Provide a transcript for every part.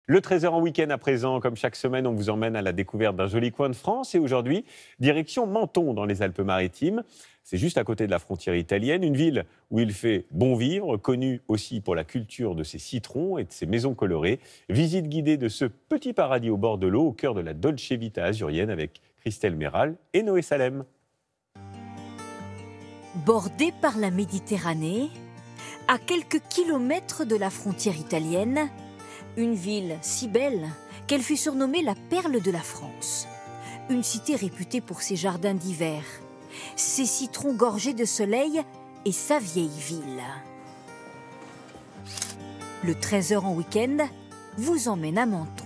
Le Trésor en week-end à présent, comme chaque semaine, on vous emmène à la découverte d'un joli coin de France. Et aujourd'hui, direction Menton dans les Alpes-Maritimes. C'est juste à côté de la frontière italienne, une ville où il fait bon vivre, connue aussi pour la culture de ses citrons et de ses maisons colorées. Visite guidée de ce petit paradis au bord de l'eau, au cœur de la Dolce Vita azurienne avec Christelle Méral et Noé Salem. Bordée par la Méditerranée, à quelques kilomètres de la frontière italienne, une ville si belle qu'elle fut surnommée la perle de la France. Une cité réputée pour ses jardins d'hiver, ses citrons gorgés de soleil et sa vieille ville. Le Trésor en week-end vous emmène à Menton.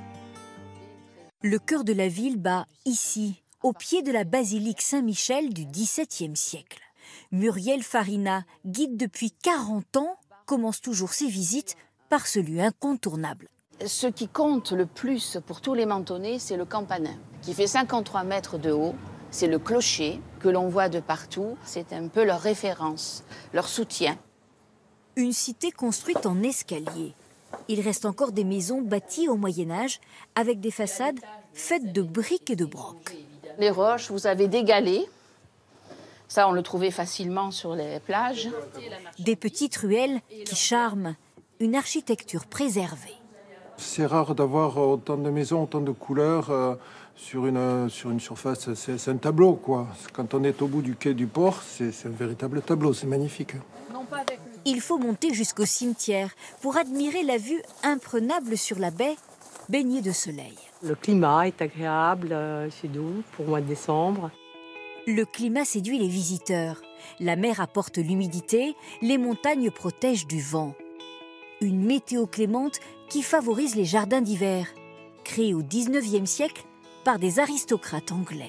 Le cœur de la ville bat ici, au pied de la basilique Saint-Michel du XVIIe siècle. Muriel Farina, guide depuis 40 ans, commence toujours ses visites par ce lieu incontournable. Ce qui compte le plus pour tous les Mentonnais, c'est le campanin, qui fait 53 mètres de haut. C'est le clocher que l'on voit de partout. C'est un peu leur référence, leur soutien. Une cité construite en escalier. Il reste encore des maisons bâties au Moyen-Âge avec des façades faites de briques et de broc. Les roches, vous avez des galets. Ça, on le trouvait facilement sur les plages. Des petites ruelles qui charment, une architecture préservée. C'est rare d'avoir autant de maisons, autant de couleurs sur une surface. C'est un tableau, quoi. Quand on est au bout du quai du port, c'est un véritable tableau, c'est magnifique. Il faut monter jusqu'au cimetière pour admirer la vue imprenable sur la baie, baignée de soleil. Le climat est agréable, c'est doux pour le mois de décembre. Le climat séduit les visiteurs. La mer apporte l'humidité, les montagnes protègent du vent. Une météo clémente qui favorise les jardins d'hiver, créés au XIXe siècle par des aristocrates anglais.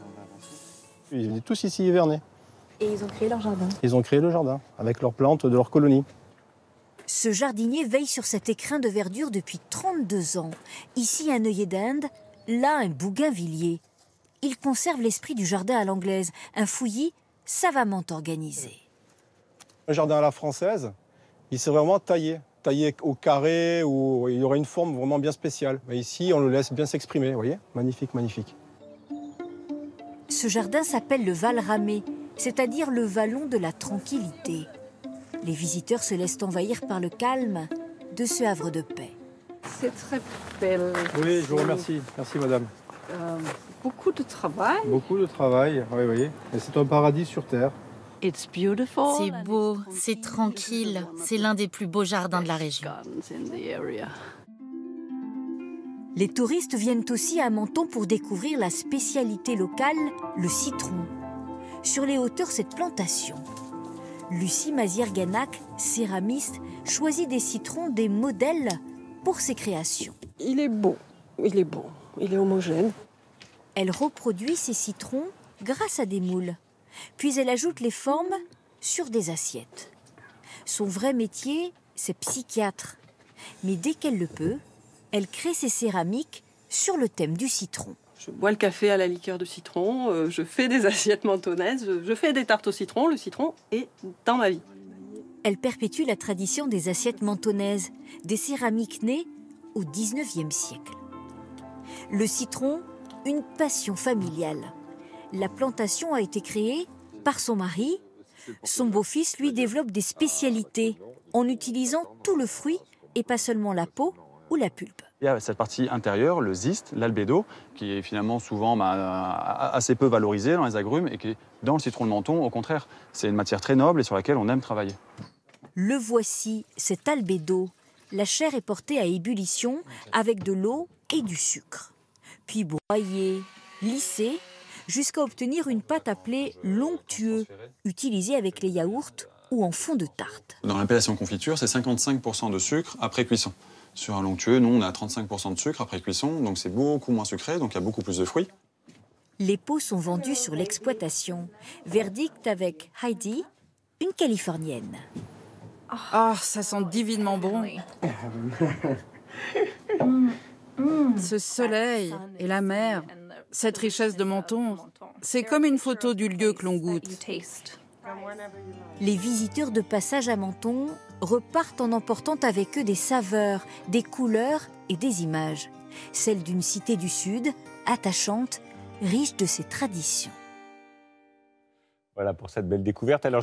Ils venaient tous ici hiverner. Et ils ont créé leur jardin. Ils ont créé le jardin avec leurs plantes de leur colonie. Ce jardinier veille sur cet écrin de verdure depuis 32 ans. Ici un œillet d'Inde, là un bougainvillier. Il conserve l'esprit du jardin à l'anglaise, un fouillis savamment organisé. Le jardin à la française, il s'est vraiment taillé au carré, où il y aurait une forme vraiment bien spéciale. Mais ici, on le laisse bien s'exprimer, vous voyez ? Magnifique, magnifique. Ce jardin s'appelle le Val Ramé, c'est-à-dire le vallon de la tranquillité. Les visiteurs se laissent envahir par le calme de ce havre de paix. C'est très belle. Oui, je vous remercie. Merci, madame. Beaucoup de travail. Beaucoup de travail, oui, oui. Et c'est un paradis sur terre. C'est beau, c'est tranquille, c'est l'un des plus beaux jardins de la région. Les touristes viennent aussi à Menton pour découvrir la spécialité locale, le citron. Sur les hauteurs, cette plantation. Lucie Mazière-Ganac, céramiste, choisit des citrons, des modèles pour ses créations. Il est beau, il est homogène. Elle reproduit ses citrons grâce à des moules. Puis elle ajoute les formes sur des assiettes. Son vrai métier, c'est psychiatre. Mais dès qu'elle le peut, elle crée ses céramiques sur le thème du citron. Je bois le café à la liqueur de citron, je fais des assiettes mentonnaises, je fais des tartes au citron. Le citron est dans ma vie. Elle perpétue la tradition des assiettes mentonnaises, des céramiques nées au XIXe siècle. Le citron, une passion familiale. La plantation a été créée par son mari. Son beau-fils, lui, développe des spécialités en utilisant tout le fruit et pas seulement la peau ou la pulpe. Il y a cette partie intérieure, le ziste, l'albédo, qui est finalement souvent assez peu valorisé dans les agrumes et qui, dans le citron de Menton, au contraire, c'est une matière très noble et sur laquelle on aime travailler. Le voici, cet albédo. La chair est portée à ébullition avec de l'eau et du sucre. Puis broyée, lissée, jusqu'à obtenir une pâte appelée l'onctueux, utilisée avec les yaourts ou en fond de tarte. Dans l'appellation confiture, c'est 55% de sucre après cuisson. Sur un l'onctueux, nous, on a 35% de sucre après cuisson, donc c'est beaucoup moins sucré, donc il y a beaucoup plus de fruits. Les pots sont vendus sur l'exploitation. Verdict avec Heidi, une Californienne. Ah, ça sent divinement bon. Ce soleil et la mer, cette richesse de Menton, c'est comme une photo du lieu que l'on goûte. Les visiteurs de passage à Menton repartent en emportant avec eux des saveurs, des couleurs et des images. Celle d'une cité du Sud, attachante, riche de ses traditions. Voilà pour cette belle découverte. Alors,